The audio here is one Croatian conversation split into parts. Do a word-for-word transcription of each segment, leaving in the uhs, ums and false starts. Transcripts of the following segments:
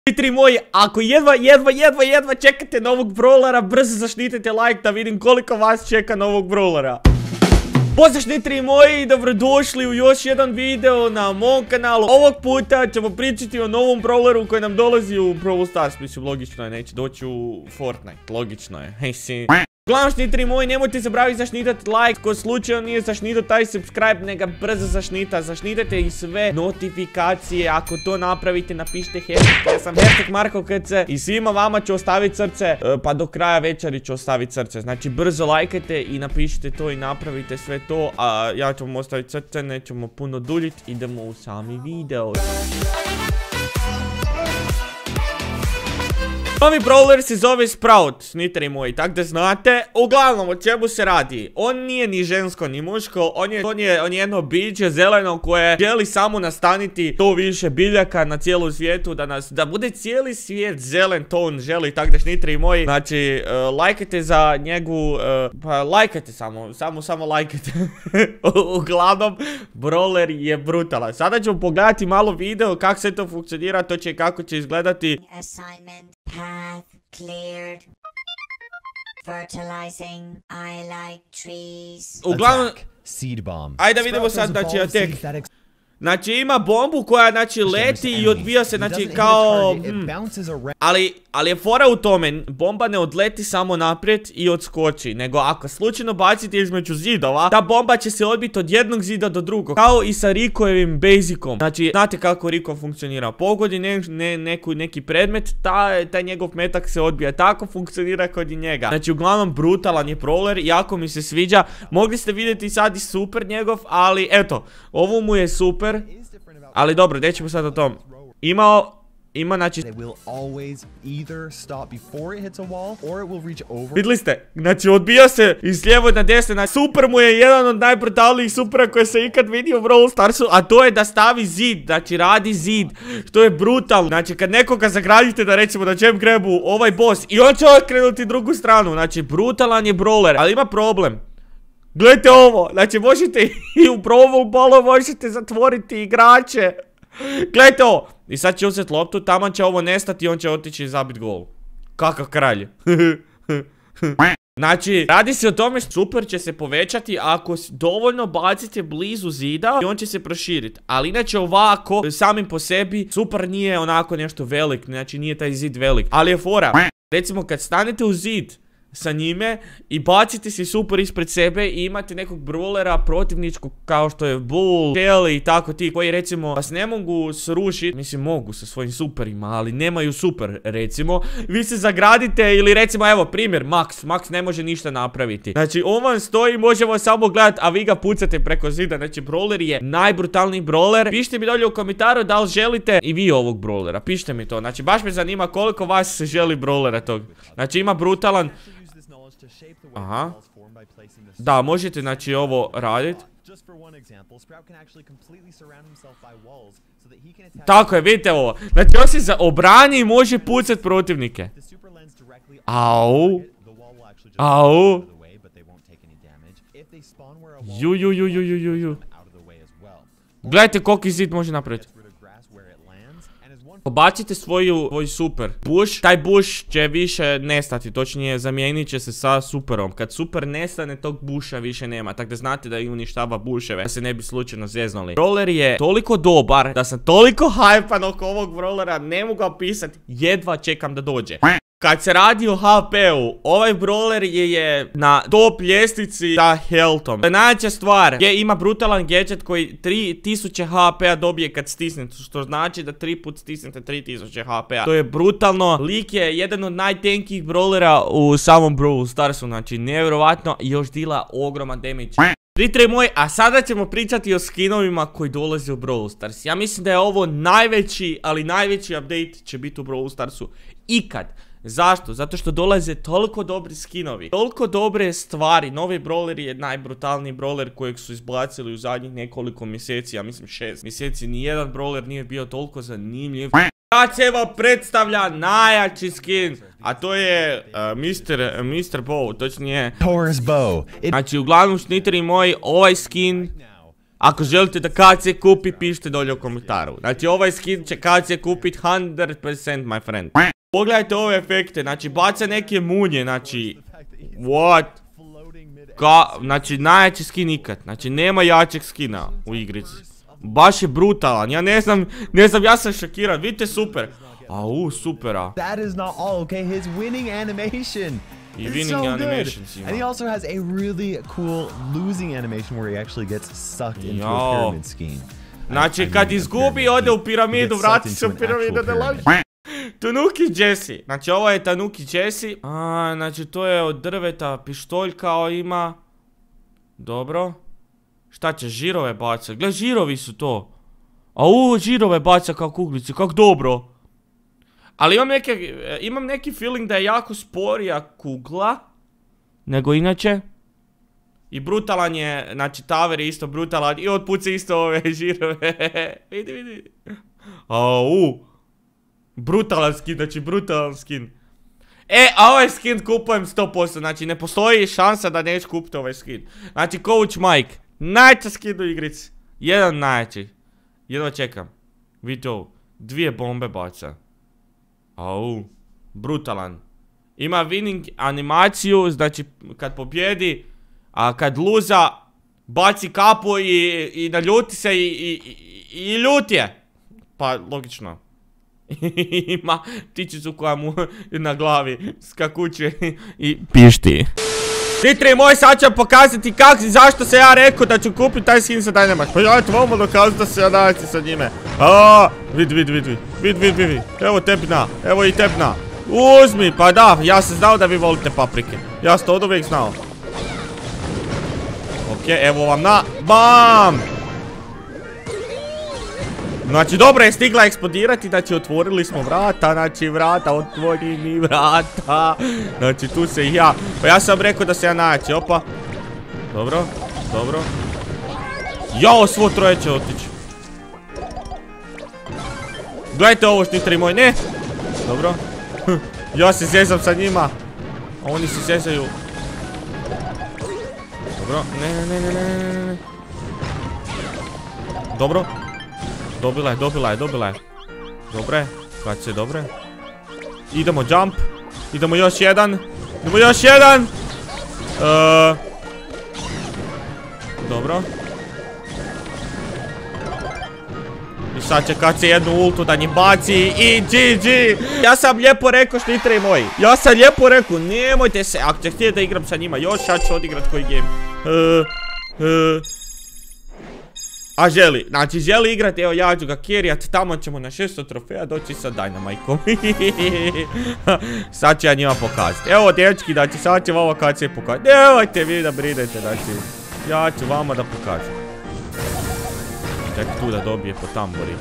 Šnitri moji, ako jedva, jedva, jedva, jedva čekate novog brawlera, brzo zašnitite like da vidim koliko vas čeka novog brawlera. Pozdrav šnitri moji, dobrodošli u još jedan video na mom kanalu. Ovog puta ćemo pričati o novom brawleru koji nam dolazi u Brawl Stars. Mislim, logično je, neće doći u Fortnite, logično je. Hej si. Uglavnom šnitri moji, nemojte zaboraviti zašnitati like, ko slučajno nije zašnitao taj subscribe, neka brzo zašnita, zašnitajte i sve notifikacije, ako to napravite napišite hashtag, ja sam hashtag Marko K C i svima vama ću ostaviti srce, pa do kraja večeri ću ostaviti srce, znači brzo lajkajte i napišite to i napravite sve to, a ja ću vam ostaviti srce, nećemo puno duljiti, idemo u sami video. Novi brawler se zove Sprout, šnitri moji, tak da znate. Uglavnom, o čemu se radi? On nije ni žensko, ni muško, on je, on je, on je jedno biće zeleno koje želi samo nastaniti to više biljaka na cijelu svijetu, da nas, da bude cijeli svijet zelen, to on želi, tak da šnitri moji. Znači, uh, lajkajte za njegu, uh, pa lajkajte samo, samo, samo lajkajte. Uglavnom, brawler je brutalan. Sada ćemo pogledati malo video kako se to funkcionira, to će kako će izgledati. Assignment path cleared. Fertilizing. I like trees. Uglavnom, seed bomb. ajde da vidimo sad, znači, attack. Znači ima bombu koja, znači, leti i odbija se, znači, kao... Hmm. Ali, ali je fora u tome, bomba ne odleti samo naprijed i odskoči, nego ako slučajno bacite između zidova, ta bomba će se odbiti od jednog zida do drugog, kao i sa Rickovim basicom. Znači, znate kako Rico funkcionira, pogodi ne, ne, neku, neki predmet, taj, taj njegov metak se odbija, tako funkcionira kod i njega. Znači, uglavnom, brutalan je brawler, jako mi se sviđa, mogli ste vidjeti sad i super njegov, ali eto, ovo mu je super. Ali dobro, nećemo sad o tom. Imao, ima, znači... Vidjeli ste, znači odbija se iz lijevo na desno, znači super mu je jedan od najbrutalnijih supera koje se ikad vidio u Brawl Starsu, a to je da stavi zid, znači radi zid, što je brutalno. Znači kad nekoga zagradite da recimo da će grebu ovaj boss i on će okrenuti drugu stranu, znači brutalan je brawler, ali ima problem. Gledajte ovo, znači možete i u Brawl Ballu možete zatvoriti igrače. Gledajte ovo. I sad će uzeti loptu, tamo će ovo nestati i on će otići i zabiti gol. Kakav kralj. Znači, radi se o tome, super će se povećati ako dovoljno bacite blizu zida i on će se proširiti. Ali inače ovako, samim po sebi, super nije onako nešto velik, znači nije taj zid velik. Ali je fora, recimo kad stanete u zid sa njime i bacite si super ispred sebe i imate nekog brawlera protivničkog kao što je Bull, Shelly i tako ti koji recimo vas ne mogu srušiti, mislim mogu sa svojim superima, ali nemaju super recimo, vi se zagradite ili recimo evo primjer Max, Max ne može ništa napraviti, znači on vam stoji, može vas samo gledati, a vi ga pucate preko zida, znači brawler je najbrutalniji brawler. Pišite mi dolje u komentaru da li želite i vi ovog brawlera, pišite mi to, znači baš me zanima koliko vas želi brawlera tog, znači ima brutalan. Aha. Da, možete znači ovo raditi. Tako je, vidite ovo. Znači on se za obrani i može pucati protivnike. Au. Au. Ju, ju, ju, ju, ju, ju. Gledajte koliki zid može napraviti. Pobacite svoju, svoj super bush, taj bush će više nestati, točnije zamijenit će se sa superom. Kad super nestane, tog busha više nema, tako da znate da i uništava buševe, da se ne bi slučajno zeznuli. Brawler je toliko dobar da sam toliko hypan oko ovog brawlera, ne mogu opisati, jedva čekam da dođe. Kad se radi o H P-u, ovaj brawler je, je na top ljestvici sa healthom. Najjača stvar je ima brutalan gadget koji tri tisuće H P-a dobije kad stisnete, što znači da tri put stisnete tri tisuće H P-a. To je brutalno. Lik je jedan od najtankijih brawlera u samom Brawl Starsu, znači nevjerovatno i još dila ogroman damage. Šnitri moji, a sada ćemo pričati o skinovima koji dolaze u Brawl Stars. Ja mislim da je ovo najveći, ali najveći update će biti u Brawl Starsu ikad. Zašto? Zato što dolaze toliko dobri skinovi, toliko dobre stvari. Novi brawler je najbrutalniji brawler kojeg su izbacili u zadnjih nekoliko mjeseci, ja mislim šest mjeseci. Nijedan brawler nije bio toliko zanimljiv. Sad se vam predstavlja najjači skin, a to je uh, mister mister Bow, točnije Thor's Bow. Znači uglavnom šnitri moji, ovaj skin Ako želite da K C kupi, pišite dolje u komentaru. Znači ovaj skin će K C kupit sto posto my friend. Pogledajte ove efekte, znači baca neke munje, znači... What? Ka, znači najjači skin ikad, znači nema jačeg skina u igrici. Baš je brutalan, ja ne znam, ne znam, ja sam šokiran, vidite super. Au, supera. That is not all, okay? His winning animation. I It's winning so good. animations ima. And he also has a really cool losing animation where he actually gets sucked into Yo. a pyramid scheme. Znači I- I kad mean, a izgubi, pyramid. ode u He piramidu, gets vrati sucked se u into an piramidu, actual ne laži. pyramid. Tanuki Jesse, znači ovo je Tanuki Jesse. A, znači to je od drveta, pištolj kao ima. Dobro. Šta će, žirove baca, gle žirovi su to. Au, žirove baca kao kuglice, kak dobro. Ali imam neke, imam neki feeling da je jako sporija kugla nego inače. I brutalan je, znači Tower je isto brutalan i otpuca isto ove žirove. Vidi, vidi. Au. Brutalan skin, znači brutalan skin. E, a ovaj skin kupujem sto posto, znači ne postoji šansa da neću kupiti ovaj skin. Znači Coach Mike, najjači skin u igrici. Jedan najjači. Jedva čekam. Vidite ovo, dvije bombe baca. Au, brutalan. Ima winning animaciju, znači kad pobjedi, a kad luza, baci kapu i, i naljuti se i, i, i, i ljut je. Pa, logično. Ima ptičicu koja mu na glavi skakuće i pišti. Titri moj, sad ću vam pokazati kak, zašto se ja rekao da ću kupiti taj skin sa Dynamax. Pa ja ću vam dokazati da se ja naći sa njime. Aaaa, vid, vid, vid, vid, vid, vid, vid, vid. Evo tebi na, evo i tebi na. Uzmi, pa da, ja sam znao da vi volite paprike. Ja sam to od uvijek znao. Okej, evo vam na, bam! Znači dobro je stigla eksplodirati, znači otvorili smo vrata, znači vrata, otvori mi vrata. Znači tu se i ja, pa ja sam rekao da se ja naći, opa. Dobro, dobro. Jao, svo troje će otići. Gledajte ovo štitri moj, ne. Dobro. Ja se zezam sa njima, a oni se zezaju. Dobro, ne, ne, ne, ne, ne, ne. Dobro. Dobila je, dobila je, dobila je. Dobre, kad se dobre. Idemo jump. Idemo još jedan. Idemo još jedan. Uh, dobro. I sad će kad se jednu ultu da njih baci i G G. Ja sam lijepo rekao štitri moji. Ja sam lijepo rekao, nemojte se. Ako će htjeti da igram sa njima još, ja ću odigrat koji game. Uh, uh. A želi, znači želi igrati, evo ja ću ga carryat, tamo ćemo na šesto trofeja doći sa Dynamajkom. Sad ću ja njima pokazati. Evo dječki, znači sad ću vama kad se pokazati. Nemojte vi da brinete, znači ja ću vama da pokažem. Čekaj tu da dobije po tambori.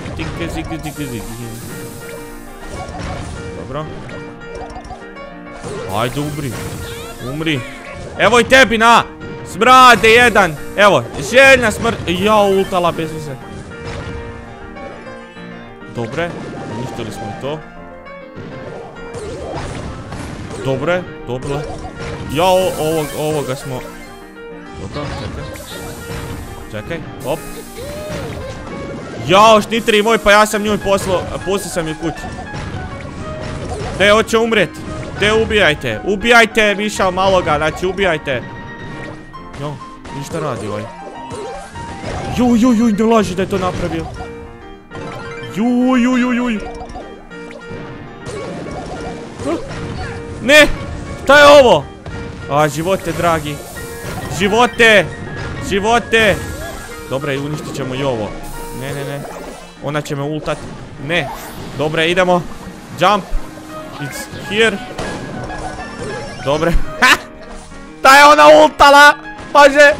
Dobro. Ajde umri. Umri. Evo i tebi na. Smrade jedan. Evo, željna smrt. Ja ultala bez veze. Dobre, uništili smo i to. Dobre, dobro. Ja ovog, ovoga smo. Dobro, čekaj. Čekaj, hop. Jao, štitri moj, pa ja sam njoj poslao, poslao sam joj kući. Te, hoće umret. Te, ubijajte, ubijajte viša maloga, znači ubijajte. Jo, ništa radi ovaj. Juj, juj, juj, ne laži da je to napravio. Juj, juj, juj, juj. Ne, šta je ovo? A, živote, dragi. Živote, živote. Dobre, uništit ćemo i ovo. Ne, ne, ne. Ona će me ultat. Ne. Dobre, idemo. Jump. It's here. Dobre. Ha! Ta je ona ultala. Paže.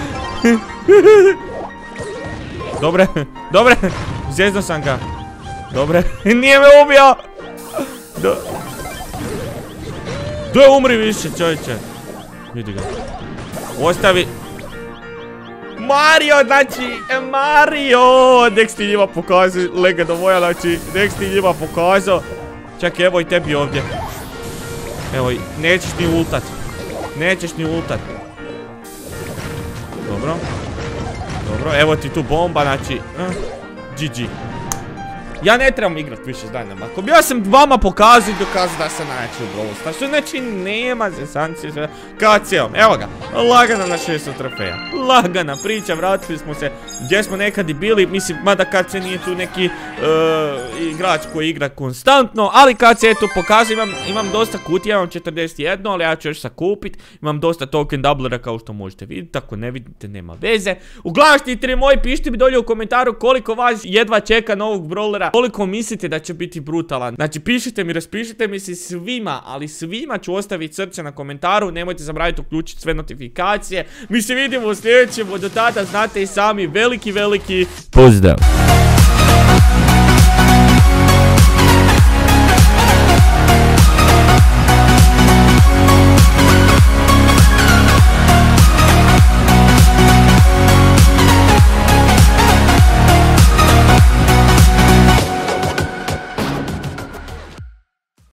Dobre, dobre. Zezno sam ga. Dobre. Nije me ubio. Do... Doj umri više, čovječe. Vidi ga. Ostavi. Mario, znači, Mario. Nek ti njima pokazao, legenda moja, znači, nek ti njima pokazao. Čekaj, evo i tebi ovdje. Evo, nećeš ni ultat. Nećeš ni ultat. Dobro. Dobro, evo ti tu bomba, znači... Uh, G G. Ja ne trebam igrat više s Dynamite. Ako bi ja sam vama pokazao i dokazao da sam najjači u Brawl Starsu, znači nema zesancije sve. Kad cijelom, evo ga, lagana na šesto trofeja. Lagana priča, vratili smo se gdje smo nekad i bili, mislim, mada kad se nije tu neki uh, igrač koji igra konstantno, ali kad se eto pokazao, imam, imam dosta kutija, imam četrdeset jedan, ali ja ću još sakupit, imam dosta token doublera kao što možete vidjeti, ako ne vidite nema veze. Uglavnom štiteri moji, pišite mi dolje u komentaru koliko vas jedva čeka novog brawlera, koliko mislite da će biti brutalan. Znači pišite mi, raspišite mi se svima, ali svima ću ostaviti srce na komentaru, nemojte zaboraviti uključiti sve notifikacije. Mi se vidimo u sljedećem, do tada znate i sami, veliki veliki pozdrav.